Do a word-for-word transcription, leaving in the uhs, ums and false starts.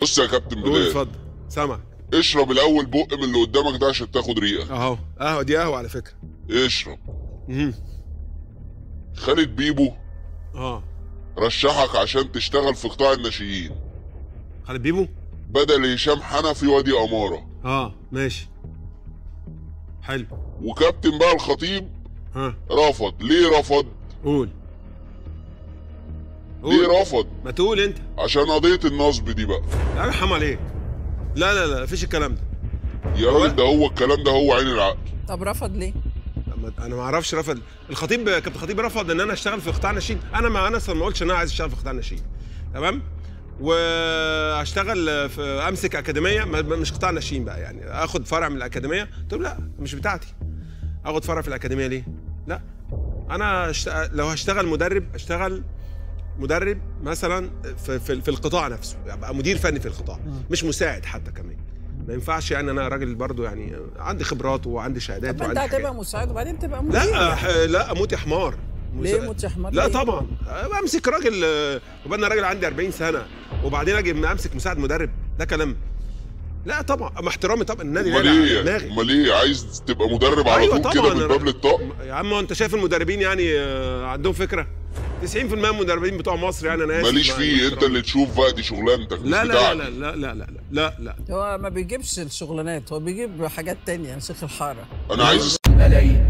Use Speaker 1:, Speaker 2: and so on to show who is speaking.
Speaker 1: بص يا كابتن
Speaker 2: قول
Speaker 1: بلال،
Speaker 2: اتفضل سامعك.
Speaker 1: اشرب الاول بق من اللي قدامك ده عشان تاخد ريقه.
Speaker 2: اهو قهوه دي قهوه على فكره.
Speaker 1: اشرب.
Speaker 2: امم
Speaker 1: خالد بيبو
Speaker 2: اه
Speaker 1: رشحك عشان تشتغل في قطاع الناشئين
Speaker 2: خالد بيبو
Speaker 1: بدل هشام حنفي وادي اماره.
Speaker 2: اه ماشي حلو.
Speaker 1: وكابتن بقى الخطيب
Speaker 2: ها
Speaker 1: رفض. ليه رفض؟
Speaker 2: قول
Speaker 1: ليه رفض؟
Speaker 2: ما تقول انت.
Speaker 1: عشان قضيه النصب دي بقى.
Speaker 2: لا ارحم عليك. لا لا لا مفيش الكلام ده
Speaker 1: يا راجل، ده هو الكلام ده هو عين العقل.
Speaker 3: طب رفض ليه؟
Speaker 2: انا ما اعرفش رفض. الخطيب كابتن الخطيب رفض ان انا اشتغل في قطاع ناشئين. انا ما انا اصلا ما قلتش ان انا عايز اشتغل في قطاع ناشئين، تمام؟ واشتغل في امسك اكاديميه مش قطاع ناشئين بقى، يعني اخد فرع من الاكاديميه. قلت له لا مش بتاعتي، اخد فرع في الاكاديميه ليه؟ لا انا اشتغل لو هشتغل مدرب اشتغل مدرب مثلا في في, في القطاع نفسه، ابقى مدير فني في القطاع مش مساعد حتى كمان. ما ينفعش يعني انا راجل برضو يعني عندي خبرات وعندي شهادات.
Speaker 3: طب انت هتبقى مساعد وبعدين تبقى مدير؟
Speaker 2: لا ح... لا اموت يا حمار.
Speaker 3: ليه موت يا حمار؟
Speaker 2: لا طبعا امسك راجل، وبقى انا راجل عندي أربعين سنه وبعدين اجي امسك مساعد مدرب، ده كلام؟ لا طبعا، مع احترامي طبعا النادي
Speaker 1: امال ايه؟ امال ايه عايز تبقى مدرب على
Speaker 2: أيوة
Speaker 1: طول كده من باب للطاق؟
Speaker 2: يا عم انت شايف المدربين يعني عندهم فكره؟ تسعين في المية من المدربين بتوع مصر يعني انا اسف
Speaker 1: ماليش فيه، انت اللي تشوف بقى، دي شغلانتك مش
Speaker 2: لا لا
Speaker 1: بتاعتي.
Speaker 2: لا لا لا لا لا لا
Speaker 3: هو ما بيجيبش الشغلانات، هو بيجيب حاجات تانية يا شيخ الحاره.
Speaker 1: انا عايز